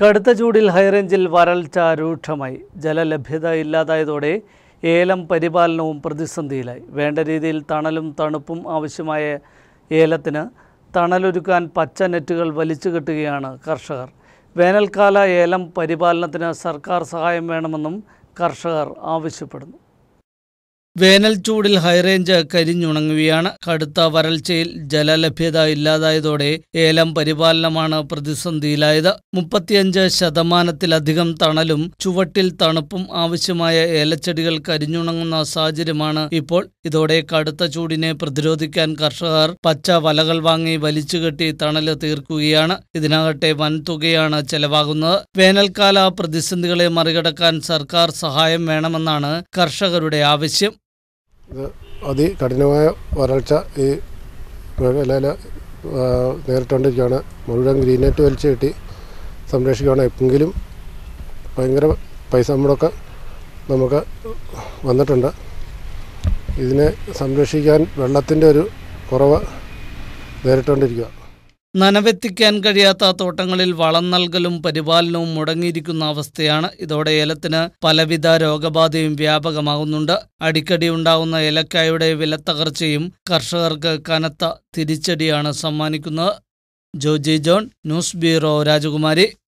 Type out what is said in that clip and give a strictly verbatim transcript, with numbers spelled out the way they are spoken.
കടുത്ത ചൂടിൽ ഹൈറേഞ്ചിൽ വരൾച്ച രൂക്ഷമായി. ജലലഭ്യത ഇല്ലാതായതോടെ ഏലം പരിപാലനവും പ്രതിസന്ധിയിലായി. വേണ്ട രീതിയിൽ തണലും തണുപ്പും ആവശ്യമായ ഏലത്തിന് തണലൊരുക്കാൻ പച്ച നെറ്റുകൾ വലിച്ചു കെട്ടുകയാണ് കർഷകർ. വേനൽക്കാല ഏലം പരിപാലനത്തിന് സർക്കാർ സഹായം വേണമെന്നും കർഷകർ ആവശ്യപ്പെടുന്നു. വേനൽ ചൂടിൽ ഹൈറേഞ്ച് കരിഞ്ഞുണങ്ങുകയാണ്. കടുത്ത വരൾച്ചയിൽ ജലലഭ്യത ഇല്ലാതായതോടെ ഏലം പരിപാലനമാണ് പ്രതിസന്ധിയിലായത്. മുപ്പത്തിയഞ്ച് ശതമാനത്തിലധികം തണലും ചുവട്ടിൽ തണുപ്പും ആവശ്യമായ ഏലച്ചെടികൾ കരിഞ്ഞുണങ്ങുന്ന സാഹചര്യമാണ് ഇപ്പോൾ. ഇതോടെ കടുത്ത ചൂടിനെ പ്രതിരോധിക്കാൻ കർഷകർ പച്ച വലകൾ വാങ്ങി വലിച്ചുകെട്ടി തണല് തീർക്കുകയാണ്. ഇതിനാകട്ടെ വൻതുകയാണ് ചെലവാകുന്നത്. വേനൽക്കാല പ്രതിസന്ധികളെ മറികടക്കാൻ സർക്കാർ സഹായം വേണമെന്നാണ് കർഷകരുടെ ആവശ്യം. ഇത് അതികഠിനമായ വരൾച്ച ഈ മേഖലയിൽ നേരിട്ടുകൊണ്ടിരിക്കുകയാണ്. മുഴുവൻ ഗ്രീൻ നെറ്റ് വലിച്ചു കെട്ടി സംരക്ഷിക്കുകയാണ്. എപ്പോഴെങ്കിലും ഭയങ്കര പൈസ മുടക്ക് നമുക്ക് വന്നിട്ടുണ്ട്. ഇതിനെ സംരക്ഷിക്കാൻ വെള്ളത്തിൻ്റെ ഒരു കുറവ് നേരിട്ടുകൊണ്ടിരിക്കുക. നനവെത്തിക്കാൻ കഴിയാത്ത തോട്ടങ്ങളിൽ വളം നൽകലും പരിപാലനവും മുടങ്ങിയിരിക്കുന്ന അവസ്ഥയാണ്. ഇതോടെ ഏലത്തിന് പലവിധ രോഗബാധയും വ്യാപകമാകുന്നുണ്ട്. അടിക്കടി ഉണ്ടാകുന്ന ഏലക്കായുടെ വിലത്തകർച്ചയും കർഷകർക്ക് കനത്ത തിരിച്ചടിയാണ് സമ്മാനിക്കുന്നത്. ജോജി ജോൺ, ന്യൂസ് ബ്യൂറോ, രാജകുമാരി.